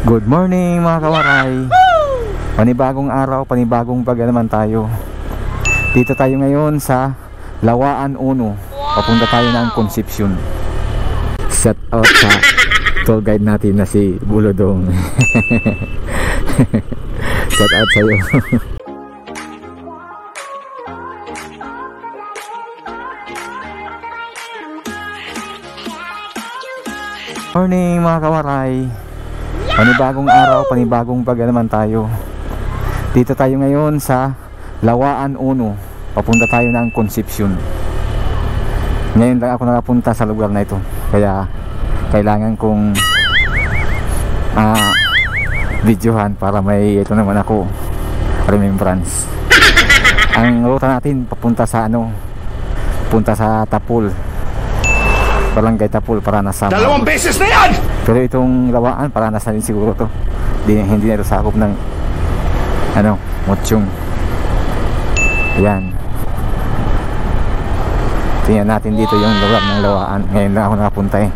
Good morning mga kawaray. Panibagong araw, panibagong vlog naman tayo. Dito tayo ngayon sa Lawaan 1. Papunta tayo ng Concepcion. Shout out sa tour guide natin na si Bulodong. Shout out sa'yo. Morning mga kawaray. Panibagong araw, panibagong vlog naman tayo. Dito tayo ngayon sa Lawaan 1. Papunta tayo ng Concepcion. Ngayon lang ako nakapunta sa lugar na ito, kaya kailangan kong videohan para may ito naman ako remembrance. Ang ruta natin papunta sa punta sa Tapul, Barangay Tapul, Paranas. 2 beses na yan! Pero itong Lawaan, Paranas na din siguro to. Hindi na ito sakop ng Motsyong. Ayan. Tingnan natin dito yung lugar ng Lawaan. Ngayon lang ako nakapunta eh.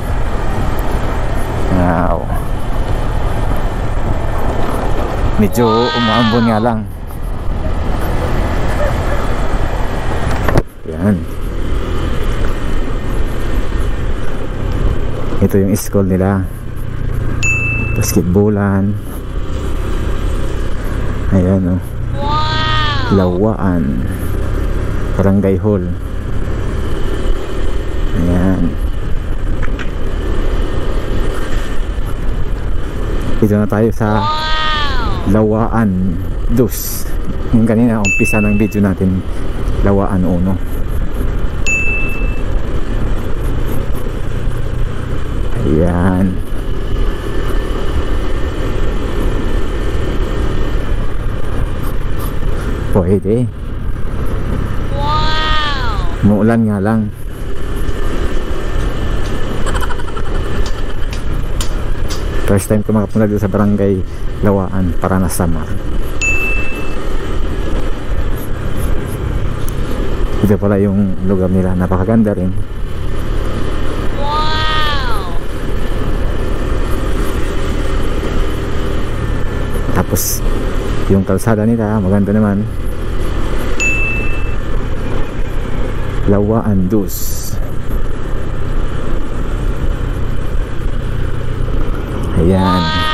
Wow. Medyo umaambon nga lang. Ayan. Ito yung school nila, basketballan. Ayan o. Lawaan Barangay Hall. Ayan. Dito na tayo sa Lawaan 2. Yung kanina umpisa ng video natin, Lawaan 1. Ayan. Pwede. Wow. Muulan nga lang. First time ko makapunta dito sa Barangay Lawaan, Paranas, Samar. Ito pala yung lugar nila, napakaganda rin. Tapos yung kalsada nila maganda naman. Lawaan 2. Ayan.